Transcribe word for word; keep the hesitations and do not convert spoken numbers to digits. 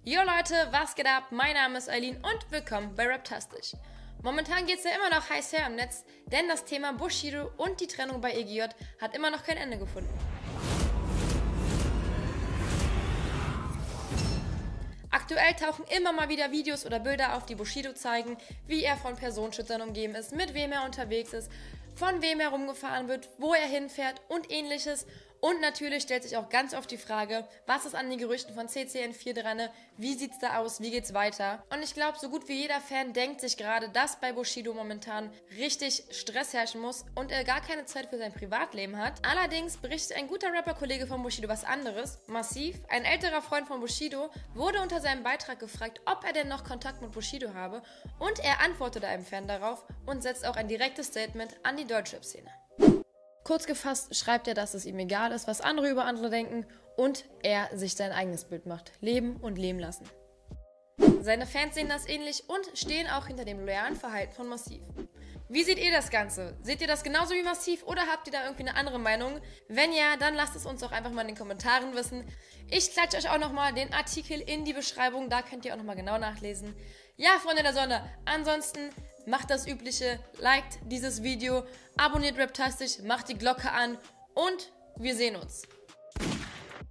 Jo Leute, was geht ab? Mein Name ist Eileen und willkommen bei Raptastisch. Momentan geht es ja immer noch heiß her im Netz, denn das Thema Bushido und die Trennung bei E G J hat immer noch kein Ende gefunden. Aktuell tauchen immer mal wieder Videos oder Bilder auf, die Bushido zeigen, wie er von Personenschützern umgeben ist, mit wem er unterwegs ist, von wem er rumgefahren wird, wo er hinfährt und ähnliches. Und natürlich stellt sich auch ganz oft die Frage, was ist an den Gerüchten von C C N vier dran, wie sieht's da aus, wie geht's weiter? Und ich glaube, so gut wie jeder Fan denkt sich gerade, dass bei Bushido momentan richtig Stress herrschen muss und er gar keine Zeit für sein Privatleben hat. Allerdings berichtet ein guter Rapper-Kollege von Bushido was anderes. Massiv, ein älterer Freund von Bushido, wurde unter seinem Beitrag gefragt, ob er denn noch Kontakt mit Bushido habe, und er antwortete einem Fan darauf und setzt auch ein direktes Statement an die Deutschrap-Szene. Kurz gefasst schreibt er, dass es ihm egal ist, was andere über andere denken und er sich sein eigenes Bild macht. Leben und leben lassen. Seine Fans sehen das ähnlich und stehen auch hinter dem loyalen Verhalten von Massiv. Wie seht ihr das Ganze? Seht ihr das genauso wie Massiv oder habt ihr da irgendwie eine andere Meinung? Wenn ja, dann lasst es uns doch einfach mal in den Kommentaren wissen. Ich klatsche euch auch nochmal den Artikel in die Beschreibung, da könnt ihr auch nochmal genau nachlesen. Ja, Freunde der Sonne, ansonsten macht das Übliche, liked dieses Video, abonniert Raptastisch, macht die Glocke an und wir sehen uns.